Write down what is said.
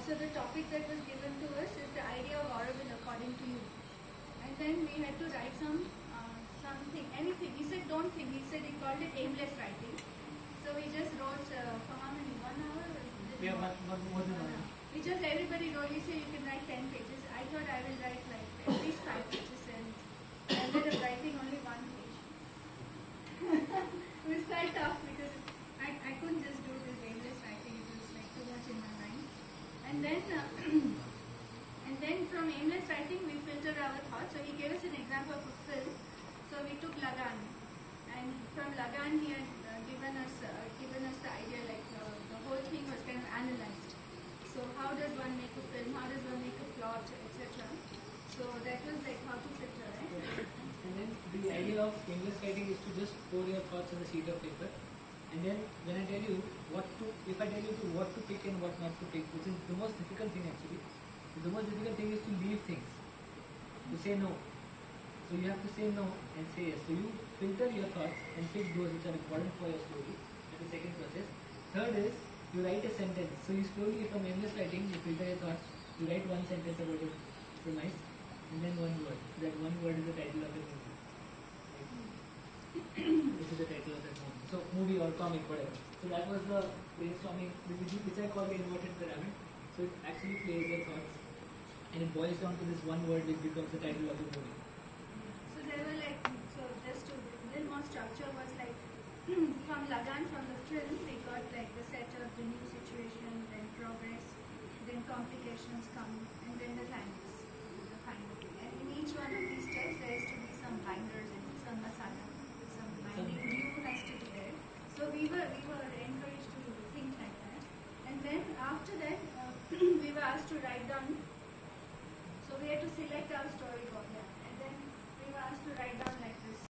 So the topic that was given to us is the idea of Auroville according to you. And then we had to write something, anything. He said don't think. He said he called it aimless writing. So we just wrote for how many? 1 hour? Yeah, more than 1 hour. We just everybody wrote. He said you can write 10 pages. I thought I will write like at least 5 pages, and I ended up writing only 1 page. It was quite tough because I couldn't just do this aimless writing. It was like too much in my mind. And then from aimless writing we filtered our thoughts. So he gave us an example of a film. So we took Lagan, and from Lagan he had given us the idea, like the whole thing was kind of analyzed. So how does one make a film? How does one make a plot, etc. So that was like how to filter, right? And then the idea of aimless writing is to just pour your thoughts on a sheet of paper. And then when I tell you if I tell you what to pick and what not to pick, which is the most difficult thing actually. The most difficult thing is to leave things, to say no. So you have to say no and say yes. So you filter your thoughts and pick those which are important for your story. That's the second process. Third is you write a sentence. So you slowly, from aimless writing, you filter your thoughts. You write one sentence about your premise and then one word. So that one word is the title of the movie. This is the title of that movie. So movie or comic, whatever. So that was the brainstorming, which I call the inverted pyramid. So it actually clears your thoughts and it boils down to this one word which becomes the title of the movie. So there were like, so just to build more structure was like from Lagan, from the film, we got like the setup, the new situation, then progress, then complications come, and then the climax, the final thing. And in each one of these steps there has to be some binders and some masala, some binding glue has to be there. So we were encouraged to think like that. And then after that we were asked to write down. So we had to select our story order, and then we were asked to write down like this.